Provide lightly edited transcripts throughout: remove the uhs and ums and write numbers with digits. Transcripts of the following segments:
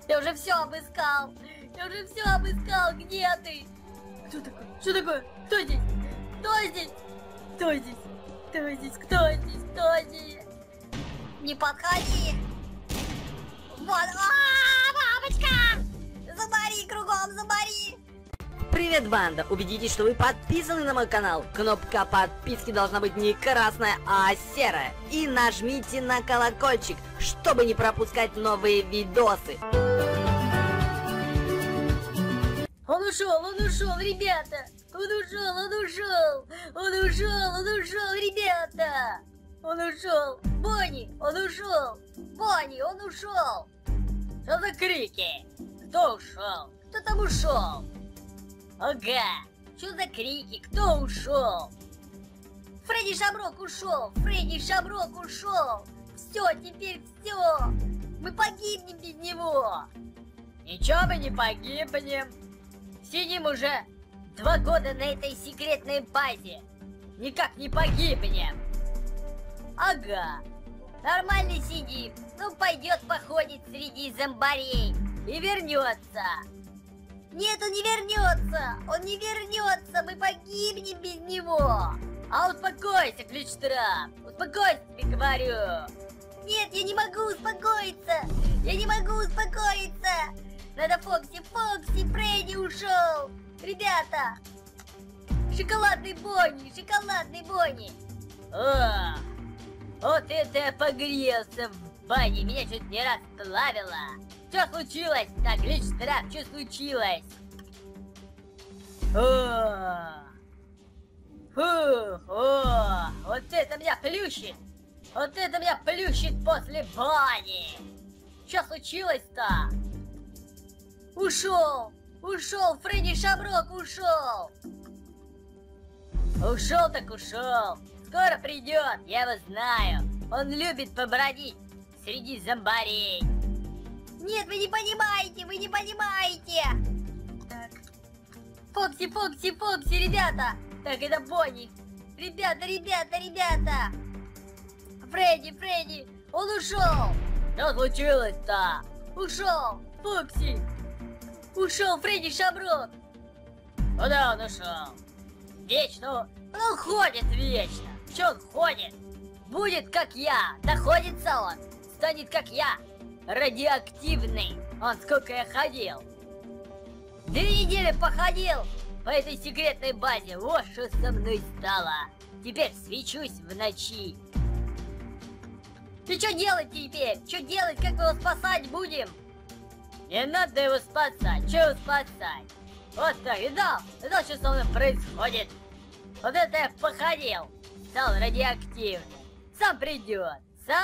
Я уже все обыскал. Я уже все обыскал. Где ты? Кто такой? Что такое? Кто здесь? Кто здесь? Кто здесь? Кто здесь? Кто здесь? Кто здесь? Не подходи. Вот. Бабочка! Забори кругом, забори. Привет, банда! Убедитесь, что вы подписаны на мой канал. Кнопка подписки должна быть не красная, а серая. И нажмите на колокольчик, чтобы не пропускать новые видосы. Он ушел, ребята! Он ушел, ребята! Он ушел! Бонни, он ушел! Бонни, он ушел! Что за крики? Кто ушел? Кто там ушел? Ага! Что за крики? Кто ушел? Фредди Шамрок ушел! Фредди Шамрок ушел! Все, теперь все! Мы погибнем без него! Ничего мы не погибнем! Сидим уже 2 года на этой секретной базе! Никак не погибнем! Ага! Нормально сидим! Ну пойдет походит среди зомбарей и вернется! Нет, он не вернется! Он не вернется! Мы погибнем без него! А успокойся, Ключ-Трап! Успокойся, тебе говорю! Нет, я не могу успокоиться! Я не могу успокоиться! Надо Фокси! Фредди ушел! Ребята! Шоколадный Бонни! Шоколадный Бонни! О, вот это я погрелся в бане! Меня чуть не расплавило! Что случилось? Так, Ключ-Трап, что случилось? Вот это меня плющит! Вот это меня плющит после бани! Что случилось-то? Ушел! Ушел! Фредди Шамрок ушел! Ушел так ушел! Скоро придет, я его знаю! Он любит побродить среди зомбарей! Нет, вы не понимаете! Вы не понимаете! Так. Фокси, ребята! Так, это Бонни! Ребята! Фредди! Он ушел! Что случилось-то? Ушел! Фокси! Ушел Фредди Шамрок! Куда он ушел? Вечно он ходит вечно! Че он ходит? Будет как я! Доходится он! Станет как я! Радиоактивный! Он сколько я ходил! 2 недели походил по этой секретной базе! Вот что со мной стало! Теперь свечусь в ночи! И что делать теперь? Что делать? Как мы его спасать будем? Не надо его спасать! Что его спасать? Вот так! Видал, что со мной происходит? Вот это я походил! Стал радиоактивным! Сам придет!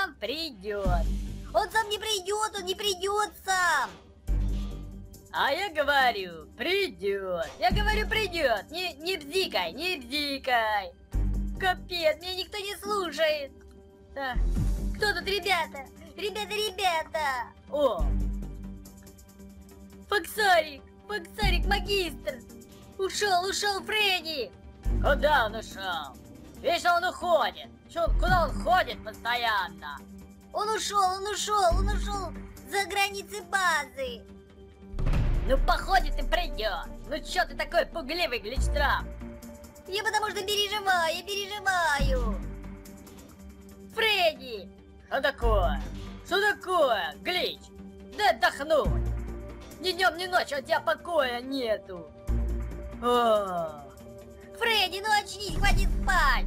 Он сам не придет, он не придет сам! А я говорю, придет! Я говорю, придет! Не бзикай! Капец, меня никто не слушает! Так, кто тут, ребята? Ребята! О! Фоксарик, магистр! Ушел Фредди! Куда он ушел? Вечно он уходит! Куда он ходит постоянно? Он ушел за границы базы! Ну походит и придет! Ну чё ты такой пугливый, Ключ-Трап? Я потому что переживаю! Фредди! Что такое, Глич? Дай отдохнуть! Ни днем, ни ночью от тебя покоя нету! Фредди, ну очнись, хватит спать!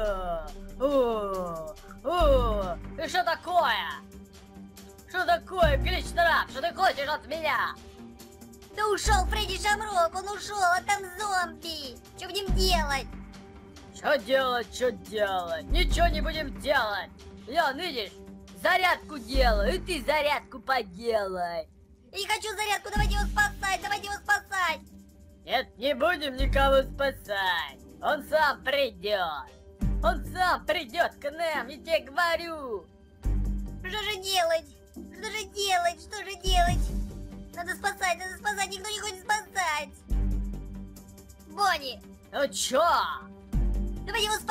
И что такое? Что такое, Глич-Трап? Что ты хочешь от меня? Да ушел Фредди Шамрок, он ушел, а там зомби! Что будем делать? Что делать? Ничего не будем делать! Я, видишь, зарядку делаю, и ты зарядку поделай! Я не хочу зарядку, давайте его спасать! Нет, не будем никого спасать! Он сам придет! К нам, я тебе говорю! Что же делать? Надо спасать, никто не хочет спасать! Бонни! Ну чё? Давай его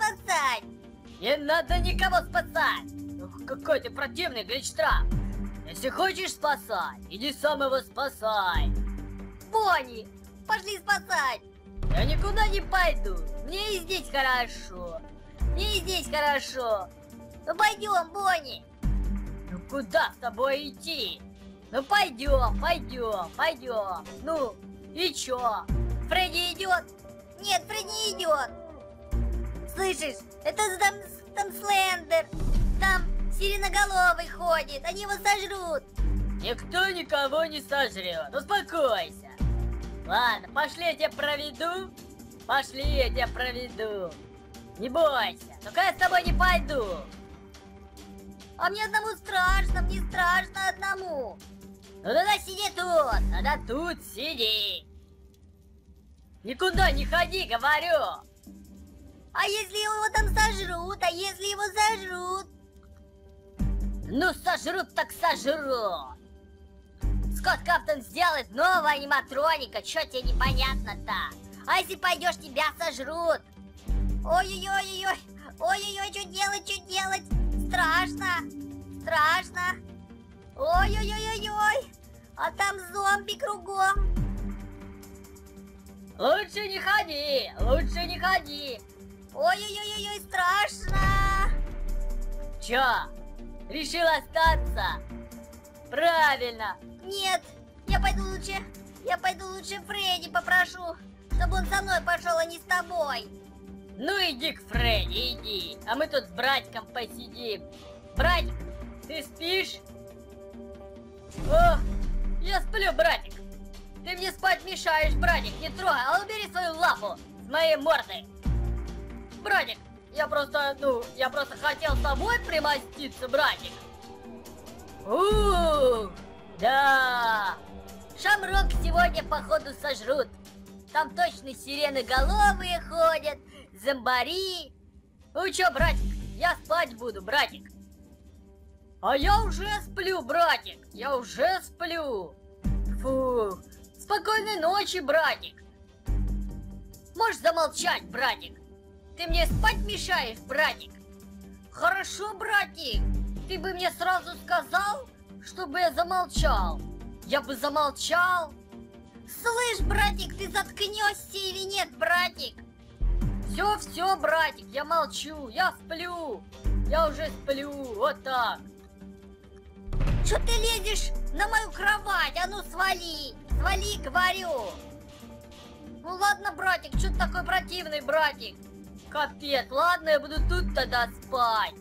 спасать! Не надо никого спасать! Какой ты противный, Глич-Трап! Если хочешь спасать, иди сам его спасай. Бонни, пошли спасать. Я никуда не пойду. Мне и здесь хорошо. Мне и здесь хорошо. Ну пойдем, Бонни. Ну куда с тобой идти? Ну пойдем, пойдем, пойдем. Ну, и чё? Фредди идет? Нет, Фредди не идет. Слышишь, это там Слендер. Там сиреноголовый ходит, они его сожрут. Никто никого не сожрет, успокойся. Ладно, пошли, я тебя проведу. Пошли, я тебя проведу. Не бойся, только я с тобой не пойду. А мне одному страшно, мне страшно одному. Ну тогда сиди тут, тогда тут сиди. Никуда не ходи, говорю. А если его там сожрут, а если его сожрут? Ну сожрут так сожрут. Скотт Каптон сделает нового аниматроника, чё тебе непонятно-то? А если пойдешь, тебя сожрут. Ой-ой-ой-ой-ой, ой-ой-ой, что делать? Страшно, страшно. Ой-ой-ой-ой-ой, а там зомби кругом. Лучше не ходи, лучше не ходи. Ой-ой-ой-ой, страшно. Чё, решил остаться? Правильно. Нет, я пойду лучше Фредди попрошу, чтобы он со мной пошел, а не с тобой. Ну иди к Фредди, иди, а мы тут с братиком посидим. Братик, ты спишь? О, я сплю, братик. Ты мне спать мешаешь, братик, не трогай, а убери свою лапу с моей морды. Братик, я просто хотел с тобой примоститься, братик. Да. Шамрок сегодня, походу, сожрут. Там точно сиреноголовые ходят, зомбари. Ну чё, братик, я спать буду, братик. А я уже сплю, братик, я уже сплю. Фух, спокойной ночи, братик. Можешь замолчать, братик? Ты мне спать мешаешь, братик? Хорошо, братик. Ты бы мне сразу сказал, чтобы я замолчал. Я бы замолчал. Слышь, братик, ты заткнешься или нет, братик? Все, братик, я молчу, я сплю. Я уже сплю, вот так. Чё ты лезешь на мою кровать? А ну свали, свали, говорю. Ну ладно, братик, что ты такой противный, братик? Капец, ладно, я буду тут тогда спать.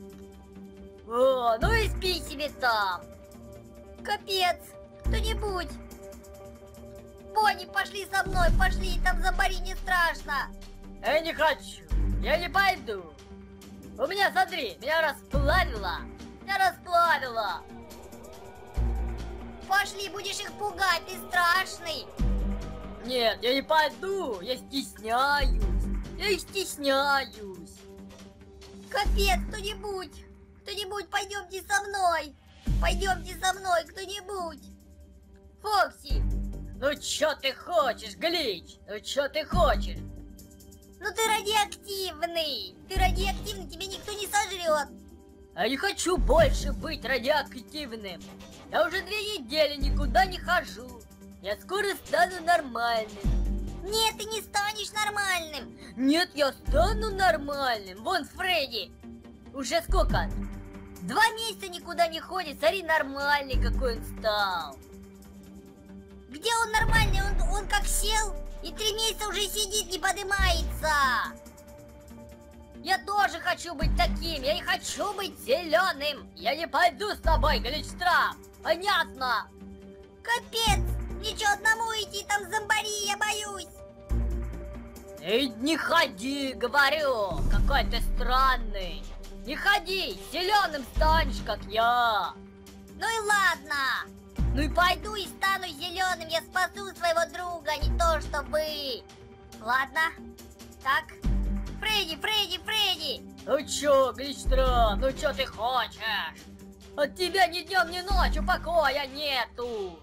О, ну и спи себе там. Капец, кто-нибудь. Бонни, пошли со мной, пошли, там зомбари не страшно. Я не хочу, я не пойду. У меня, смотри, меня расплавило. Пошли, будешь их пугать, ты страшный. Нет, я не пойду, я стесняюсь. Капец, кто-нибудь, пойдемте со мной, кто-нибудь. Фокси. Ну чё ты хочешь, Глич? Ну чё ты хочешь? Ну ты радиоактивный, тебя никто не сожрет. Я не хочу больше быть радиоактивным. Я уже 2 недели никуда не хожу. Я скоро стану нормальным. Нет, ты не станешь нормальным. Нет, я стану нормальным. Вон Фредди. Уже сколько? 2 месяца никуда не ходит. Смотри, нормальный какой он стал. Где он нормальный? Он как сел и 3 месяца уже сидит, не поднимается. Я тоже хочу быть таким. Я не хочу быть зеленым. Я не пойду с тобой, Гличтрап. Понятно? Капец. Ничего, одному идти, там зомбари, я боюсь. Эй, не ходи, говорю. Какой ты странный. Не ходи, зеленым станешь, как я. Ну и ладно. Ну и пойду и стану зеленым. Я спасу своего друга, а не то, что вы. Ладно. Так. Фредди. Ну чё, Гличтрап, ну чё ты хочешь? От тебя ни днем, ни ночью покоя нету.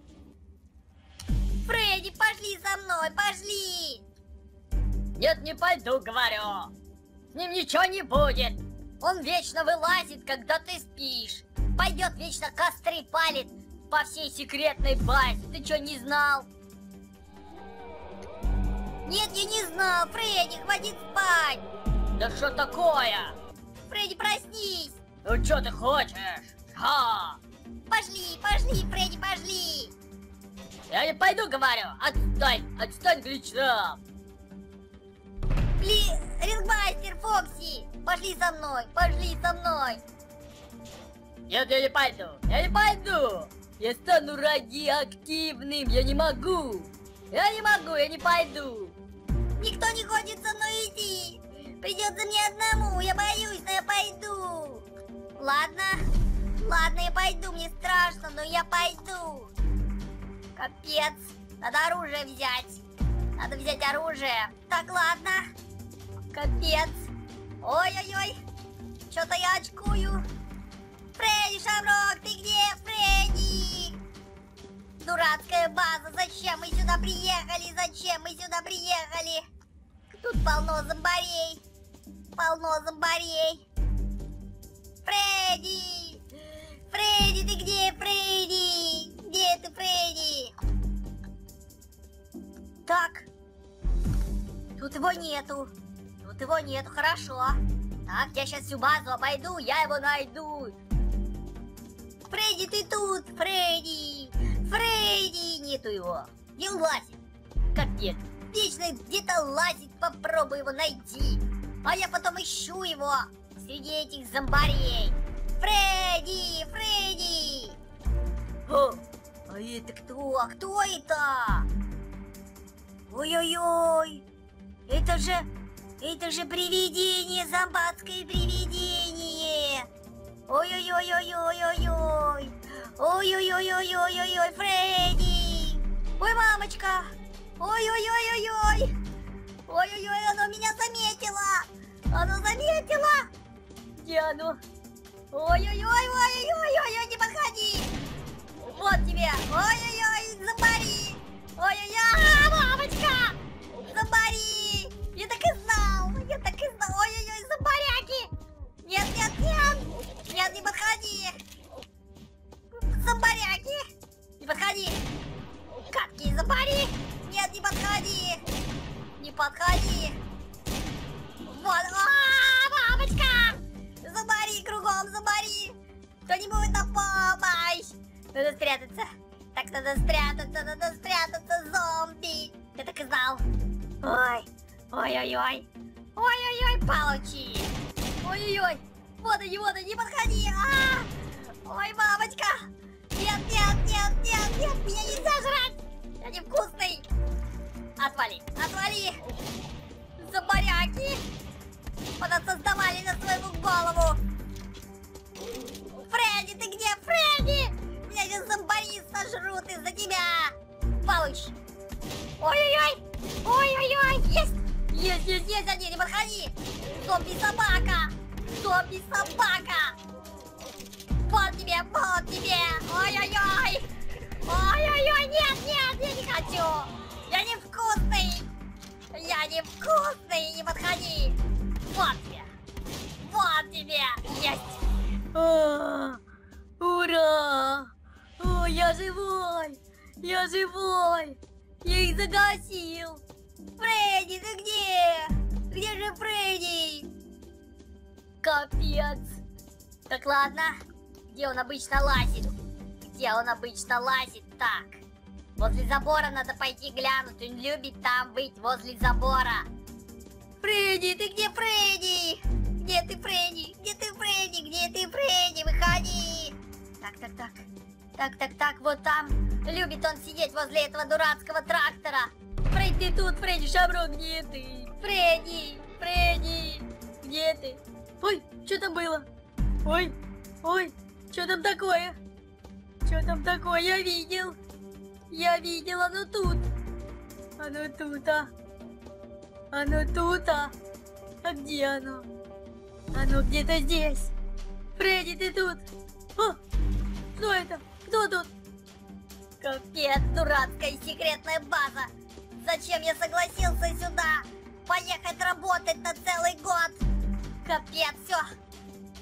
Фредди, пошли со мной, пошли. Нет, не пойду, говорю. С ним ничего не будет. Он вечно вылазит, когда ты спишь. пойдет вечно костры палит по всей секретной базе. Ты что, не знал? Нет, я не знал. Фредди, хватит спать. Да что такое? Фредди, проснись. Ну что ты хочешь? Ха! Пошли, пошли, Фредди, пошли. Я не пойду, говорю. Отстань, отстань, Гличрам. Рингмастер, Фокси, пошли со мной, пошли со мной. Нет, я не пойду, я не пойду. Я стану радиоактивным, я не могу. Я не могу, я не пойду. Никто не хочет со мной идти. Придется мне одному, я боюсь, но я пойду. Ладно, ладно, я пойду, мне страшно, но я пойду. Капец, надо оружие взять. Надо взять оружие. Так, ладно. Капец. Ой-ой-ой. Что-то я очкую. Фредди, Шамрок, ты где, Фредди? Дурацкая база. Зачем мы сюда приехали? Зачем мы сюда приехали? Тут полно зомбарей. Полно зомбарей. Фредди! Фредди, ты где, Фредди? Где ты, Фредди? Так. Тут его нету. Тут его нету, хорошо. Так, я сейчас всю базу обойду, я его найду. Фредди, ты тут, Фредди! Фредди! Нету его. Где он лазит? Капец. Вечно где-то лазит, попробуй его найти. А я потом ищу его среди этих зомбарей. Фредди! Фредди! О, а это кто? А кто это? Ой-ой-ой! Это же привидение, зомбатское привидение! Ой-ой-ой-ой-ой-ой-ой! Ой-ой-ой-ой-ой-ой-ой, Фредди! Ой, мамочка! Ой-ой-ой-ой-ой! Ой-ой-ой, оно меня заметило! Оно заметило! Где оно? Ой-ой-ой-ой-ой-ой-ой, не подходи! Вот тебе! Ой-ой-ой, зомбари! Ой-ой-ой, мамочка! Зомбари! Я так и знал! Я так и знал! Ой-ой-ой, зомбаряки! Нет, нет, нет! Нет, не подходи! Зомбаряки! Не подходи! Гадкие зомбари! Нет, не подходи! Не подходи! Вот! Мамочка! Зомбари кругом, зомбари! Кто-нибудь на помощь! Надо спрятаться! Так, надо спрятаться, зомби! Я так и знал! Ой! Ой-ой-ой! Ой-ой-ой, получи! Ой-ой-ой! Вот они, не подходи! Ой, мамочка! Нет, нет, нет, нет, нет! Меня нельзя жрать! Я невкусный! Отвали! Отвали! Зомбаряки! Понасоздавали на свою голову! Фредди, ты где, Фредди? Меня сейчас зомбари сожрут из-за тебя! Получ! Ой-ой-ой! Ой-ой-ой! Есть! Есть, есть, есть! Один, не подходи! Зомби-собака! Зомби-собака! Вот тебе, вот тебе! Ой-ой-ой! Ой-ой-ой! Нет, нет, я не хочу! Я невкусный! Я невкусный! Не подходи! Вот тебе! Вот тебе! Есть! Ура! О, я живой! Я живой! Я их загасил! Фредди, ты где? Где же Фредди? Капец! Так, ладно. Где он обычно лазит? Где он обычно лазит? Так. Возле забора надо пойти глянуть. Он любит там быть, возле забора. Фредди, ты где, Фредди? Где ты, Фредди? Где ты, Фредди? Где ты, Фредди? Выходи! Так, так, так. Так, так, так, вот там. Любит он сидеть возле этого дурацкого трактора. Фредди, ты тут, Фредди, Шамрок, где ты? Фредди, Фредди, где ты? Ой, что там было? Ой, ой, что там такое? Что там такое? Я видел, оно тут. Оно тут, а? Оно тут, а? А где оно? Оно где-то здесь. Фредди, ты тут? О, кто это? Кто тут? Капец, дурацкая секретная база. Зачем я согласился сюда поехать работать на целый год? Капец, все.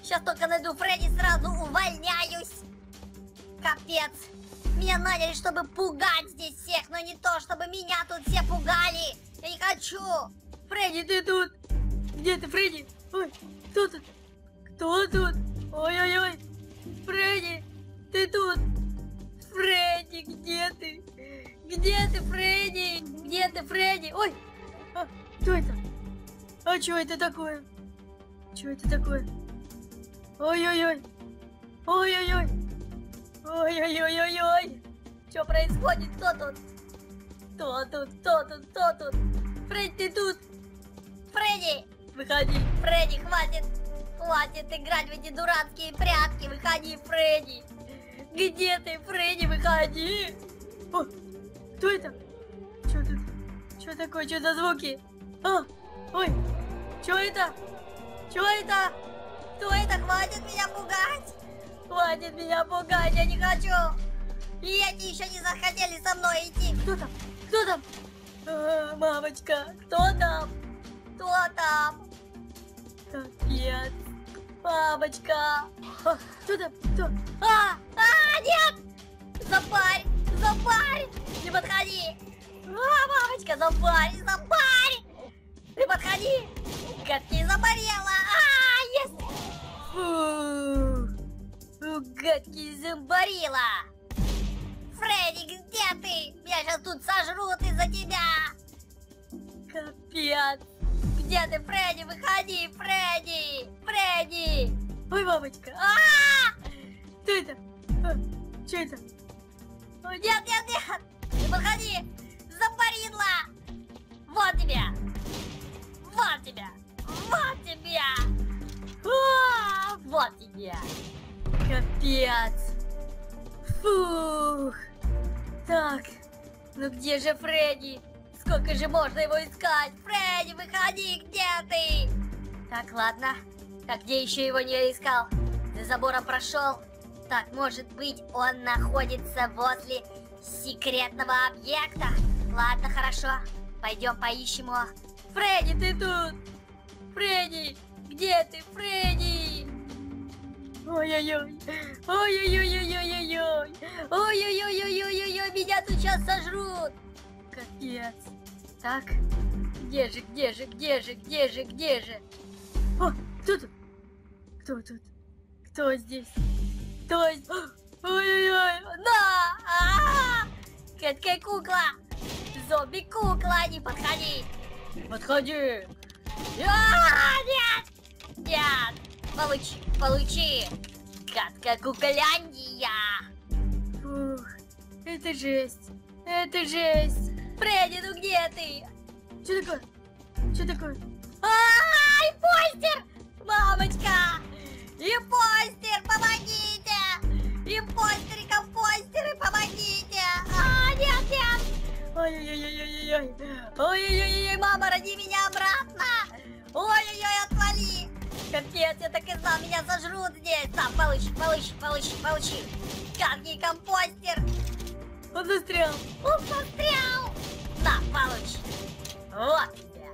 Сейчас только найду Фредди, сразу увольняюсь. Капец. Меня наняли, чтобы пугать здесь всех, но не то, чтобы меня тут все пугали. Я не хочу. Фредди, ты тут? Где ты, Фредди? Ой, кто тут? Кто тут? Ой-ой-ой. Фредди, ты тут? Фредди, где ты? Где ты, Фредди? Где ты, Фредди? Ой, кто это? А что это такое? Что это такое? Ой-ой-ой. Ой-ой-ой. Ой-ой-ой-ой-ой. Что происходит? Кто тут? Кто тут? Кто тут? Кто тут? Фредди, ты тут? Фредди! Выходи. Фредди, хватит. Хватит играть в эти дурацкие прятки. Выходи, Фредди. Где ты, Фредди? Выходи. О, кто это? Что тут? Что такое? Что за звуки? А, ой, что это? Что это? Кто это? Хватит меня пугать. Хватит меня пугать, я не хочу. И эти еще не захотели со мной идти. Кто там? Кто там? А, мамочка, кто там? Кто там? Капец. Мамочка. А, кто там? Кто? Нет! Запарь! Запарь! Не подходи! Мамочка, запарь! Запарь! Ты подходи! Гадкий заболела! Есть! Фу, гадкий заборила! Фредди, где ты? Меня сейчас тут сожрут из-за тебя! Капец! Где ты, Фредди? Выходи, Фредди! Фредди! Ой, мамочка! Кто это? Что это? Нет, нет, нет! Не подходи! Запарила! Вот тебя! Вот тебя! Вот тебя! Вот тебя! Капец! Фух! Так, ну где же Фредди? Сколько же можно его искать? Фредди, выходи, где ты? Так, ладно. Так, где еще его не искал? За забором прошел. Так, может быть, он находится возле секретного объекта? Ладно, хорошо. Пойдем поищем его. Фредди, ты тут? Фредди, где ты, Фредди? Ой-ой-ой. Ой-ой-ой-ой-ой-ой-ой. Ой-ой-ой-ой-ой-ой-ой. Меня тут сейчас сожрут. Капец. Так, где же, где же, где же, где же, где же? О, кто тут? Кто тут? Кто здесь? Кто здесь? Ой-ой-ой, да! Гадкая кукла! Зомби-кукла, не подходи! Подходи! Нет! Нет! Получи, получи! Гадкая кукляндия! Фух, это жесть! Это жесть! Фредди, ну где ты? Что такое? Что такое? Импостер! Мамочка! Импостер, помогите! Импостеры, компостеры, помогите! Нет, нет! Ой-ой-ой-ой-ой-ой! Ой-ой-ой-ой, мама, роди меня обратно! Ой-ой-ой, отвали! Капец, я так и знал, меня сожрут здесь! На, получи, получи, получи, получи! Гадкий компостер! Он застрял! Он застрял! На, получи! Вот тебя!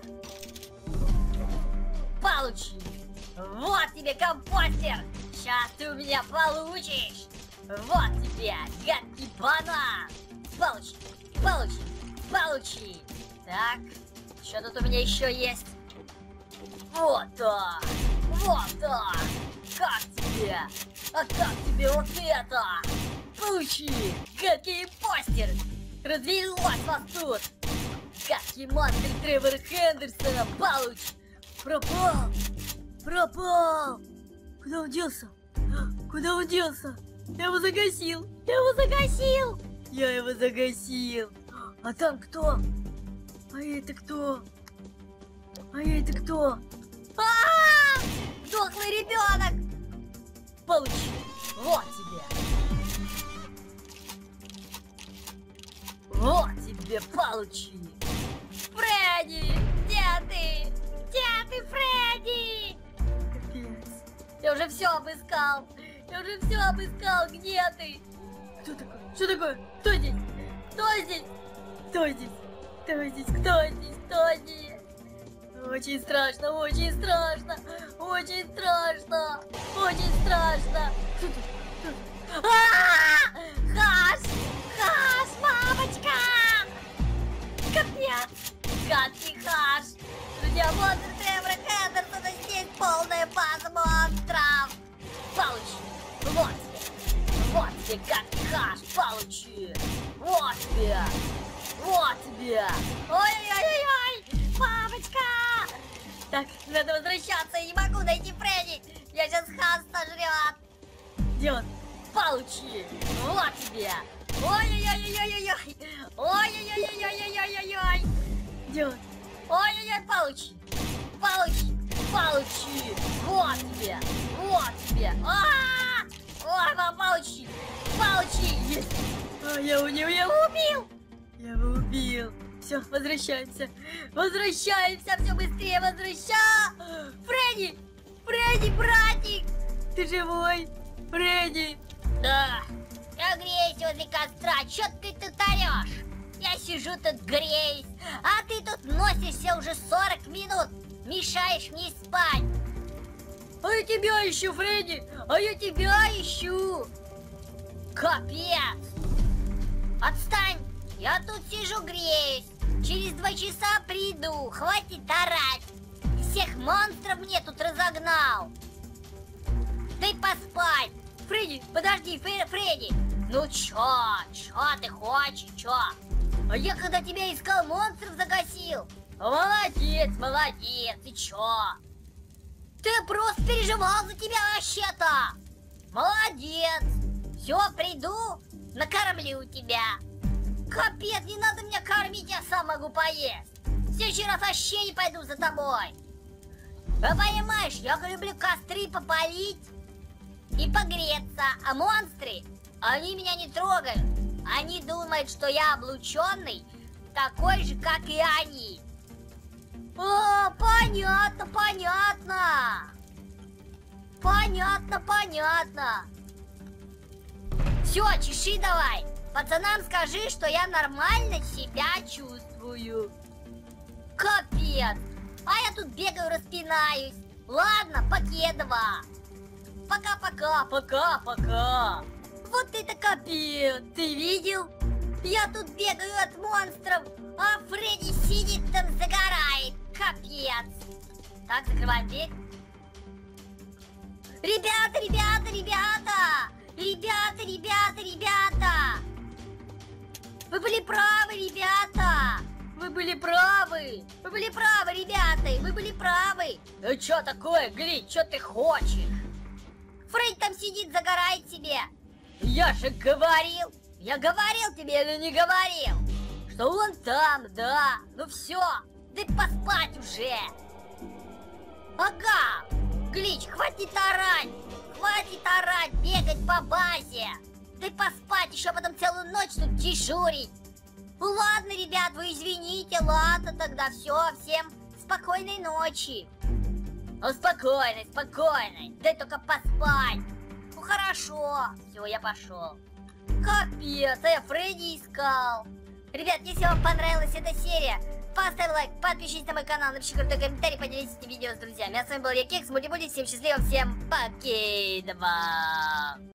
Получи! Вот тебе компостер! Сейчас ты у меня получишь! Вот тебе, гадкий банан! Получи! Получи! Получи! Так, что тут у меня еще есть? Вот так! Вот так! Как тебе? А как тебе вот это? Получи! Гадкий импостер! Развелось вас тут! Гадкий монстр Тревора Хендерсона! Получи! Пропал! Пропал! Куда он делся? Куда он делся? Я его загасил! Я его загасил! Я его загасил! А там кто? А это кто? А это кто? Дохлый ребенок! Получи! Вот тебе! Вот тебе, получи! Фредди! Где ты? Где ты, Фредди? Капец! Я уже все обыскал! Я уже все обыскал! Где ты? Кто такой? Что такое? Кто здесь? Кто здесь? Кто здесь? Кто здесь? Кто здесь? Кто здесь? Очень страшно, очень страшно, очень страшно, очень страшно. Хаш! Хаш, мамочка! Капец! Гадкий Хаш! Друзья, монстр Тревора Хендерсона, здесь полная база монстров! Получи! Вот тебе! Вот тебе, гадкий Хаш! Получи! Вот тебе! Вот тебе! Ой-ой-ой-ой! Мамочка! Так, надо возвращаться, я не могу найти Фредди! Я сейчас Хаш сожрет! Где он? Получи! Вот тебе! Ой-ой-ой-ой-ой-ой! Ой-ой-ой-ой-ой-ой-ой-ой! Где он? Ой-ой-ой, получи! Получи! Получи! Вот тебе! Вот тебе! Ой, мам, получи! Получи! Есть! Я его убил! Я его убил! Все, возвращаемся! Возвращаемся! Все быстрее возвращаемся! Фредди! Фредди, братик! Ты живой? Фредди! Да! Я греюсь возле костра, чё ты тут орёшь? Я сижу тут греюсь, а ты тут носишься уже 40 минут, мешаешь мне спать. А я тебя ищу, Фредди, а я тебя ищу. Капец! Отстань, я тут сижу греюсь, через 2 часа приду, хватит орать. Всех монстров мне тут разогнал. Дай поспать. Фредди, подожди, Фредди. Ну чё ты хочешь, чё? А я когда тебя искал, монстров загасил. Молодец, молодец, и чё? Ты просто переживал за тебя вообще-то. Молодец. Все, приду, накормлю тебя. Капец, не надо меня кормить, я сам могу поесть. В следующий раз вообще не пойду за тобой. А понимаешь, я люблю костры попалить и погреться, а монстры, они меня не трогают. Они думают, что я облученный, такой же, как и они. О, понятно, понятно. Понятно, понятно. Все, чеши давай. Пацанам скажи, что я нормально себя чувствую. Капец. А я тут бегаю, распинаюсь. Ладно, покедова. Пока-пока, пока-пока. Вот это капец, ты видел? Я тут бегаю от монстров, а Фредди сидит там, загорает. Капец. Так, закрываем дверь. Ребята, ребята, ребята! Ребята, ребята, ребята! Вы были правы, ребята! Вы были правы! Вы были правы, ребята! Вы были правы! Ну что такое, Глич, что ты хочешь? Фредди там сидит, загорает себе. Я же говорил! Я говорил тебе или не говорил? Что он там, да? Ну все, дай поспать уже! Ага! Глич, хватит орать! Хватит орать, бегать по базе! Дай поспать, еще потом целую ночь тут дежурить! Ну ладно, ребят, вы извините, ладно тогда, все, всем спокойной ночи! Ну спокойной, спокойной, дай только поспать! Ну хорошо, все, я пошел. Капец, а я Фредди искал! Ребят, если вам понравилась эта серия, поставь лайк, подпишитесь на мой канал, напишите крутой комментарий, поделитесь этим видео с друзьями. А с вами был я, Кекс, Мультибуди, всем счастливо, всем покедова!